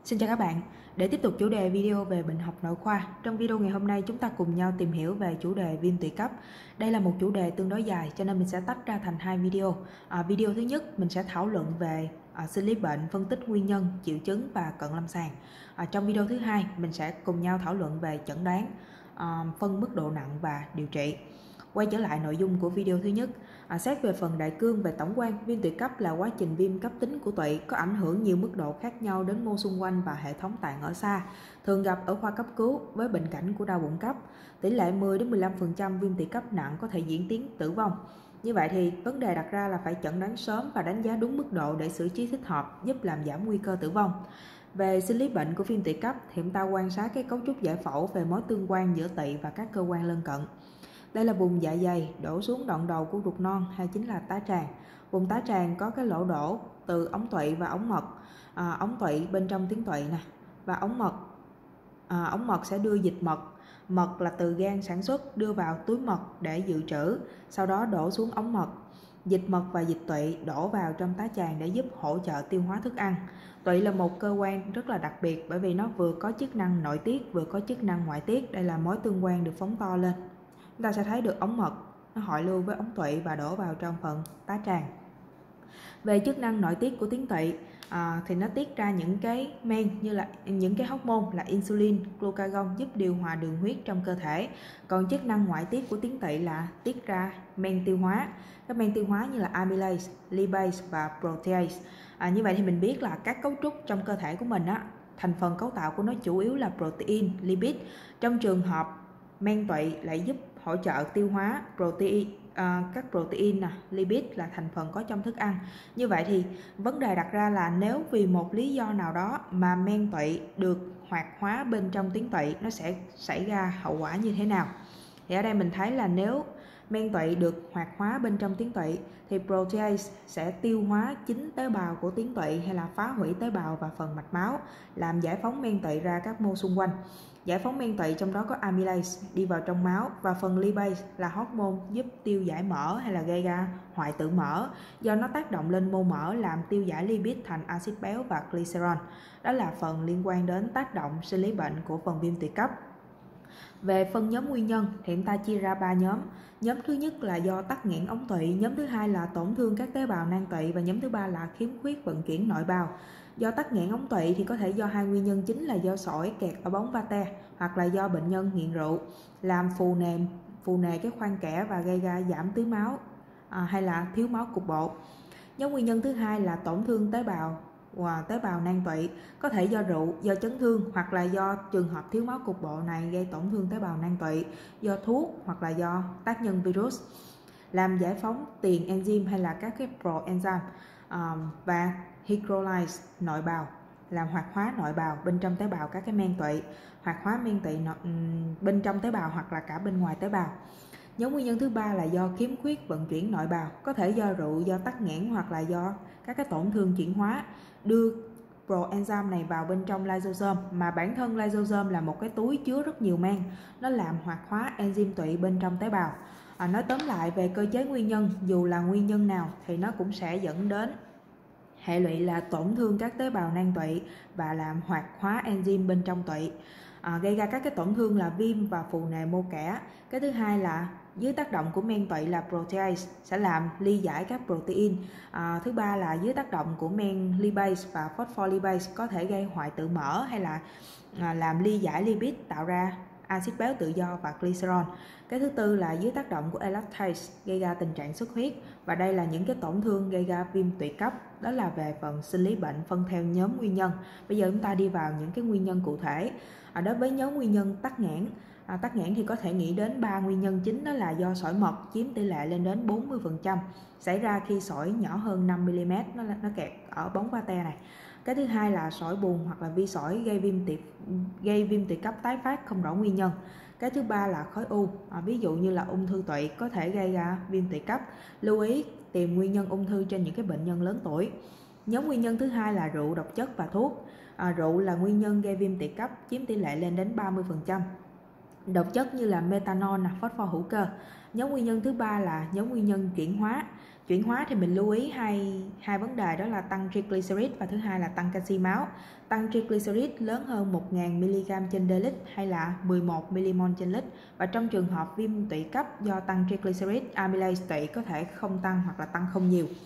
Xin chào các bạn. Để tiếp tục chủ đề video về bệnh học nội khoa, trong video ngày hôm nay chúng ta cùng nhau tìm hiểu về chủ đề viêm tụy cấp. Đây là một chủ đề tương đối dài cho nên mình sẽ tách ra thành hai video. Video thứ nhất mình sẽ thảo luận về sinh lý bệnh, phân tích nguyên nhân, triệu chứng và cận lâm sàng. Trong video thứ hai mình sẽ cùng nhau thảo luận về chẩn đoán, phân mức độ nặng và điều trị. Quay trở lại nội dung của video thứ nhất, xét về phần đại cương về tổng quan, viêm tụy cấp là quá trình viêm cấp tính của tụy có ảnh hưởng nhiều mức độ khác nhau đến mô xung quanh và hệ thống tạng ở xa, thường gặp ở khoa cấp cứu với bệnh cảnh của đau bụng cấp. Tỷ lệ 10-15% viêm tụy cấp nặng có thể diễn tiến tử vong. Như vậy thì vấn đề đặt ra là phải chẩn đoán sớm và đánh giá đúng mức độ để xử trí thích hợp, giúp làm giảm nguy cơ tử vong. Về sinh lý bệnh của viêm tụy cấp thì chúng ta quan sát cái cấu trúc giải phẫu về mối tương quan giữa tụy và các cơ quan lân cận. Đây là vùng dạ dày đổ xuống đoạn đầu của ruột non hay chính là tá tràng. Vùng tá tràng có cái lỗ đổ từ ống tụy và ống mật. Ống tụy bên trong tuyến tụy nè, và ống mật. Ống mật sẽ đưa dịch mật. Mật là từ gan sản xuất đưa vào túi mật để dự trữ, sau đó đổ xuống ống mật. Dịch mật và dịch tụy đổ vào trong tá tràng để giúp hỗ trợ tiêu hóa thức ăn. Tụy là một cơ quan rất là đặc biệt bởi vì nó vừa có chức năng nội tiết vừa có chức năng ngoại tiết. Đây là mối tương quan được phóng to lên. Chúng ta sẽ thấy được ống mật nó hội lưu với ống tụy và đổ vào trong phần tá tràng. Về chức năng nội tiết của tuyến tụy thì nó tiết ra những cái men như là những cái hormone là insulin, glucagon giúp điều hòa đường huyết trong cơ thể. Còn chức năng ngoại tiết của tuyến tụy là tiết ra men tiêu hóa. Các men tiêu hóa như là amylase, lipase và protease. Như vậy thì mình biết là các cấu trúc trong cơ thể của mình thành phần cấu tạo của nó chủ yếu là protein, lipid. Trong trường hợp men tụy lại giúp hỗ trợ tiêu hóa các protein, lipid là thành phần có trong thức ăn. Như vậy thì vấn đề đặt ra là nếu vì một lý do nào đó mà men tụy được hoạt hóa bên trong tuyến tụy, nó sẽ xảy ra hậu quả như thế nào? Thì ở đây mình thấy là nếu men tụy được hoạt hóa bên trong tuyến tụy thì protease sẽ tiêu hóa chính tế bào của tuyến tụy hay là phá hủy tế bào và phần mạch máu, làm giải phóng men tụy ra các mô xung quanh. Giải phóng men tụy trong đó có amylase đi vào trong máu, và phần lipase là hormone giúp tiêu giải mỡ hay là gây ra hoại tử mỡ, do nó tác động lên mô mỡ làm tiêu giải lipid thành axit béo và glycerol. Đó là phần liên quan đến tác động sinh lý bệnh của phần viêm tụy cấp. Về phân nhóm nguyên nhân thì chúng ta chia ra 3 nhóm. Nhóm thứ nhất là do tắc nghẽn ống tụy, nhóm thứ hai là tổn thương các tế bào nang tụy và nhóm thứ ba là khiếm khuyết vận chuyển nội bào. Do tắc nghẽn ống tụy thì có thể do hai nguyên nhân chính là do sỏi kẹt ở bóng vate hoặc là do bệnh nhân nghiện rượu làm phù nề cái khoang kẽ và gây ra giảm tưới máu hay là thiếu máu cục bộ. Nhóm nguyên nhân thứ hai là tổn thương tế bào nang tụy, có thể do rượu, do chấn thương hoặc là do trường hợp thiếu máu cục bộ này gây tổn thương tế bào nang tụy, do thuốc hoặc là do tác nhân virus làm giải phóng tiền enzyme hay là các cái proenzyme, và hydrolyze nội bào làm hoạt hóa nội bào bên trong tế bào các cái men tụy, hoạt hóa men tụy bên trong tế bào hoặc là cả bên ngoài tế bào. Nhóm nguyên nhân thứ ba là do khiếm khuyết vận chuyển nội bào, có thể do rượu, do tắc nghẽn hoặc là do các cái tổn thương chuyển hóa đưa proenzyme này vào bên trong lysosome, mà bản thân lysosome là một cái túi chứa rất nhiều men, nó làm hoạt hóa enzyme tụy bên trong tế bào. Nói tóm lại về cơ chế nguyên nhân, dù là nguyên nhân nào thì nó cũng sẽ dẫn đến hệ lụy là tổn thương các tế bào nang tụy và làm hoạt hóa enzyme bên trong tụy, gây ra các cái tổn thương là viêm và phù nề mô kẽ. Cái thứ hai là dưới tác động của men tụy là protease sẽ làm ly giải các protein. Thứ ba là dưới tác động của men lipase và phospholipase có thể gây hoại tử mỡ hay là làm ly giải lipid tạo ra axit béo tự do và glycerol. Cái thứ tư là dưới tác động của elastase gây ra tình trạng xuất huyết, và đây là những cái tổn thương gây ra viêm tụy cấp. Đó là về phần sinh lý bệnh phân theo nhóm nguyên nhân. Bây giờ chúng ta đi vào những cái nguyên nhân cụ thể. Đối với nhóm nguyên nhân tắc nghẽn, tắc nghẽn thì có thể nghĩ đến 3 nguyên nhân chính, đó là do sỏi mật chiếm tỷ lệ lên đến 40%, xảy ra khi sỏi nhỏ hơn 5mm nó kẹt ở bóng vate này. Cái thứ hai là sỏi bùn hoặc là vi sỏi gây viêm tụy cấp tái phát không rõ nguyên nhân. Cái thứ ba là khối u, ví dụ như là ung thư tụy có thể gây ra viêm tụy cấp. Lưu ý tìm nguyên nhân ung thư trên những cái bệnh nhân lớn tuổi. Nhóm nguyên nhân thứ hai là rượu, độc chất và thuốc. Rượu là nguyên nhân gây viêm tụy cấp, chiếm tỷ lệ lên đến 30%. Độc chất như là methanol, phosphor hữu cơ. Nhóm nguyên nhân thứ ba là nhóm nguyên nhân chuyển hóa. Chuyển hóa thì mình lưu ý hai vấn đề, đó là tăng triglycerid và thứ hai là tăng canxi máu. Tăng triglycerid lớn hơn 1000 mg trên dl hay là 11 mmol trên lít. Và trong trường hợp viêm tụy cấp do tăng triglycerid, amylase tụy có thể không tăng hoặc là tăng không nhiều.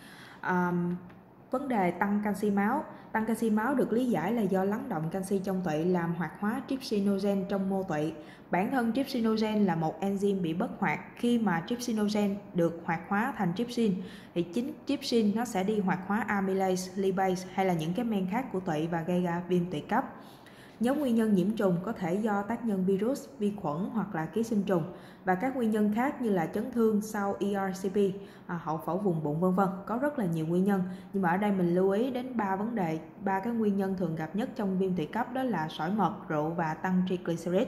Vấn đề tăng canxi máu. Tăng canxi máu được lý giải là do lắng động canxi trong tụy làm hoạt hóa trypsinogen trong mô tụy. Bản thân trypsinogen là một enzyme bị bất hoạt. Khi mà trypsinogen được hoạt hóa thành trypsin thì chính trypsin nó sẽ đi hoạt hóa amylase, lipase hay là những cái men khác của tụy và gây ra viêm tụy cấp. Nhóm nguyên nhân nhiễm trùng có thể do tác nhân virus, vi khuẩn hoặc là ký sinh trùng, và các nguyên nhân khác như là chấn thương sau ERCP, hậu phẫu vùng bụng vân vân. Có rất là nhiều nguyên nhân, nhưng mà ở đây mình lưu ý đến 3 cái nguyên nhân thường gặp nhất trong viêm tụy cấp, đó là sỏi mật, rượu và tăng triglycerid.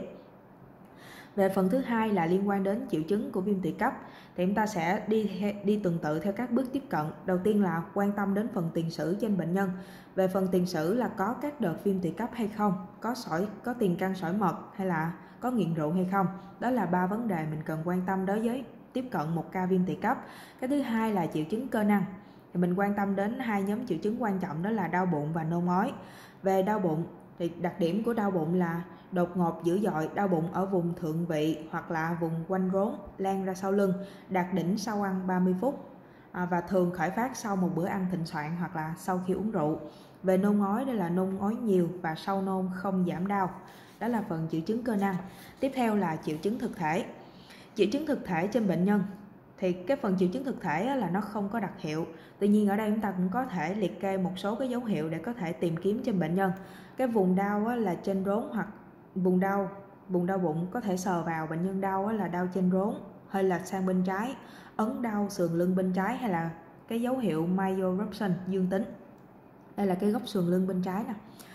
Về phần thứ hai là liên quan đến triệu chứng của viêm tụy cấp, thì chúng ta sẽ đi tuần tự theo các bước tiếp cận. Đầu tiên là quan tâm đến phần tiền sử trên bệnh nhân. Về phần tiền sử là có các đợt viêm tụy cấp hay không, có tiền căn sỏi mật hay là có nghiện rượu hay không. Đó là 3 vấn đề mình cần quan tâm đối với tiếp cận một ca viêm tụy cấp. Cái thứ hai là triệu chứng cơ năng. Thì mình quan tâm đến 2 nhóm triệu chứng quan trọng, đó là đau bụng và nôn ói. Về đau bụng thì đặc điểm của đau bụng là đột ngột dữ dội, đau bụng ở vùng thượng vị hoặc là vùng quanh rốn, lan ra sau lưng, đạt đỉnh sau ăn 30 phút và thường khởi phát sau một bữa ăn thịnh soạn hoặc là sau khi uống rượu. Về nôn ói, đó là nôn ói nhiều và sau nôn không giảm đau. Đó là phần triệu chứng cơ năng. Tiếp theo là triệu chứng thực thể. Triệu chứng thực thể trên bệnh nhân thì cái phần triệu chứng thực thể là nó không có đặc hiệu. Tuy nhiên ở đây chúng ta cũng có thể liệt kê một số cái dấu hiệu để có thể tìm kiếm trên bệnh nhân. Cái vùng đau là trên rốn hoặc vùng đau bụng có thể sờ vào. Bệnh nhân đau là đau trên rốn, hơi lệch sang bên trái, ấn đau sườn lưng bên trái, hay là cái dấu hiệu myoruption dương tính. Đây là cái góc sườn lưng bên trái nè.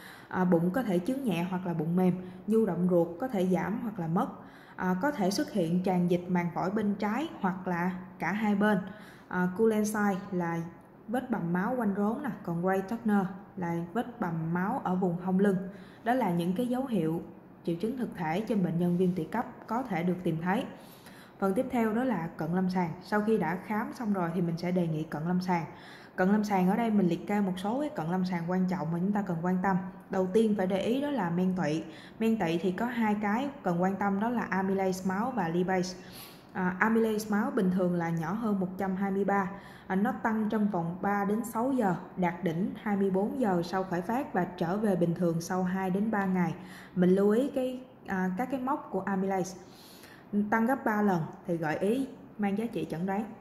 Bụng có thể chướng nhẹ hoặc là bụng mềm, nhu động ruột có thể giảm hoặc là mất. Có thể xuất hiện tràn dịch màng phổi bên trái hoặc là cả hai bên. Coulensai là vết bầm máu quanh rốn nè, còn Gray Turner là vết bầm máu ở vùng hông lưng. Đó là những cái dấu hiệu triệu chứng thực thể trên bệnh nhân viêm tụy cấp có thể được tìm thấy. Phần tiếp theo đó là cận lâm sàng. Sau khi đã khám xong rồi thì mình sẽ đề nghị cận lâm sàng. Cận lâm sàng ở đây mình liệt kê một số cái cận lâm sàng quan trọng mà chúng ta cần quan tâm. Đầu tiên phải để ý đó là men tụy. Men tụy thì có 2 cái cần quan tâm, đó là amylase máu và lipase. Amylase máu bình thường là nhỏ hơn 123. Nó tăng trong vòng 3 đến 6 giờ, đạt đỉnh 24 giờ sau khởi phát và trở về bình thường sau 2 đến 3 ngày. Mình lưu ý các cái mốc của amylase. Tăng gấp 3 lần thì gợi ý mang giá trị chẩn đoán.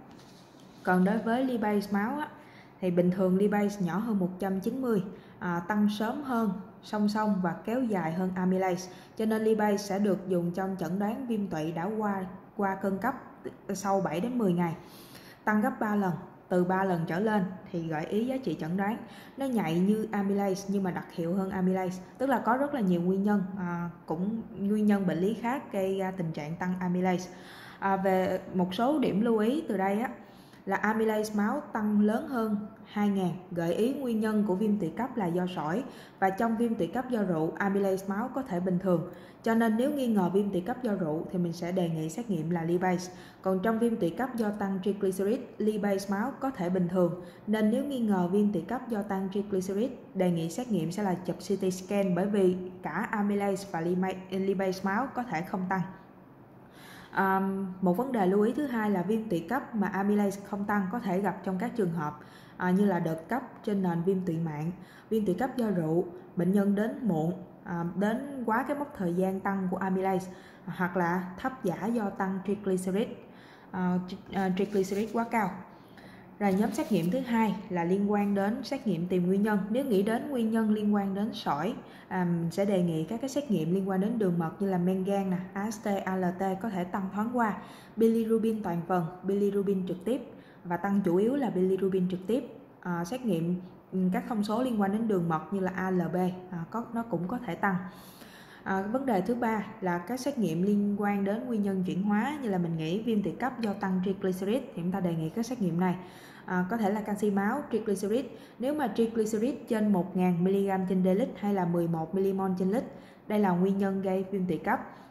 Còn đối với lipase máu thì bình thường lipase nhỏ hơn 190, tăng sớm hơn, song song và kéo dài hơn amylase. Cho nên lipase sẽ được dùng trong chẩn đoán viêm tụy đã qua cơn cấp sau 7 đến 10 ngày. Tăng gấp 3 lần, từ 3 lần trở lên thì gợi ý giá trị chẩn đoán. Nó nhạy như amylase nhưng mà đặc hiệu hơn amylase. Tức là có rất là nhiều nguyên nhân, cũng nguyên nhân bệnh lý khác gây ra tình trạng tăng amylase. Về một số điểm lưu ý từ đây là amylase máu tăng lớn hơn 2000, gợi ý nguyên nhân của viêm tụy cấp là do sỏi, và trong viêm tụy cấp do rượu amylase máu có thể bình thường. Cho nên nếu nghi ngờ viêm tụy cấp do rượu thì mình sẽ đề nghị xét nghiệm là lipase. Còn trong viêm tụy cấp do tăng triglycerid, lipase máu có thể bình thường, nên nếu nghi ngờ viêm tụy cấp do tăng triglycerid, đề nghị xét nghiệm sẽ là chụp CT scan, bởi vì cả amylase và lipase máu có thể không tăng. Một vấn đề lưu ý thứ hai là viêm tụy cấp mà amylase không tăng có thể gặp trong các trường hợp như là đợt cấp trên nền viêm tụy mạng, viêm tụy cấp do rượu, bệnh nhân đến muộn, đến quá cái mốc thời gian tăng của amylase, hoặc là thấp giả do tăng triglycerid quá cao. Rồi nhóm xét nghiệm thứ hai là liên quan đến xét nghiệm tìm nguyên nhân. Nếu nghĩ đến nguyên nhân liên quan đến sỏi, sẽ đề nghị các cái xét nghiệm liên quan đến đường mật như là men gan, AST, ALT có thể tăng thoáng qua, bilirubin toàn phần, bilirubin trực tiếp và tăng chủ yếu là bilirubin trực tiếp. Xét nghiệm các thông số liên quan đến đường mật như là ALB nó cũng có thể tăng. Vấn đề thứ ba là các xét nghiệm liên quan đến nguyên nhân chuyển hóa, như là mình nghĩ viêm tụy cấp do tăng triglycerid thì chúng ta đề nghị các xét nghiệm này. Có thể là canxi máu, triglycerid. Nếu mà triglycerid trên 1000 mg trên dl hay là 11 mmol trên lít, đây là nguyên nhân gây viêm tụy cấp.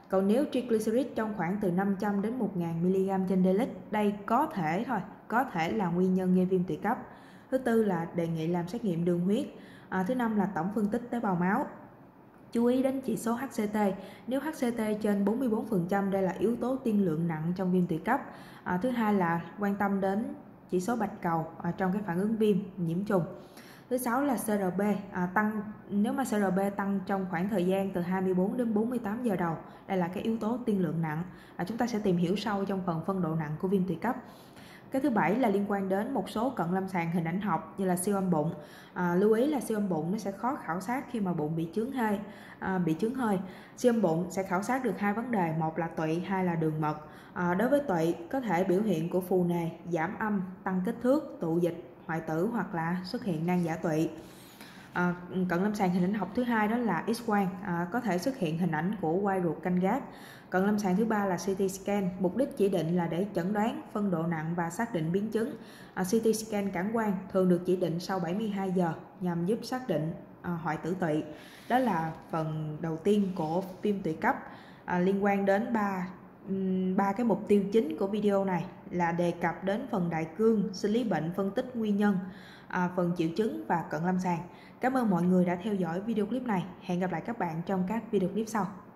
Còn nếu triglycerid trong khoảng từ 500 đến 1000 mg trên dl, đây có thể là nguyên nhân gây viêm tụy cấp. Thứ tư là đề nghị làm xét nghiệm đường huyết. Thứ năm là tổng phân tích tế bào máu. Chú ý đến chỉ số HCT. Nếu HCT trên 44%, đây là yếu tố tiên lượng nặng trong viêm tụy cấp. Thứ hai là quan tâm đến chỉ số bạch cầu trong cái phản ứng viêm nhiễm trùng. Thứ sáu là CRP tăng. Nếu mà CRP tăng trong khoảng thời gian từ 24 đến 48 giờ đầu, đây là cái yếu tố tiên lượng nặng. Chúng ta sẽ tìm hiểu sâu trong phần phân độ nặng của viêm tụy cấp. Cái thứ bảy là liên quan đến một số cận lâm sàng hình ảnh học như là siêu âm bụng. Lưu ý là siêu âm bụng nó sẽ khó khảo sát khi mà bụng bị chướng hơi. Siêu âm bụng sẽ khảo sát được hai vấn đề, một là tụy, hai là đường mật. Đối với tụy, có thể biểu hiện của phù nề, giảm âm, tăng kích thước, tụ dịch, hoại tử hoặc là xuất hiện nang giả tụy. Cận lâm sàng hình ảnh học thứ hai đó là X-quang, có thể xuất hiện hình ảnh của quai ruột canh gác. Cận lâm sàng thứ ba là CT scan, mục đích chỉ định là để chẩn đoán phân độ nặng và xác định biến chứng. CT scan cản quang thường được chỉ định sau 72 giờ nhằm giúp xác định hoại tử tụy. Đó là phần đầu tiên của viêm tụy cấp. Liên quan đến ba cái mục tiêu chính của video này là đề cập đến phần đại cương, xử lý bệnh, phân tích nguyên nhân, phần triệu chứng và cận lâm sàng. Cảm ơn mọi người đã theo dõi video clip này. Hẹn gặp lại các bạn trong các video clip sau.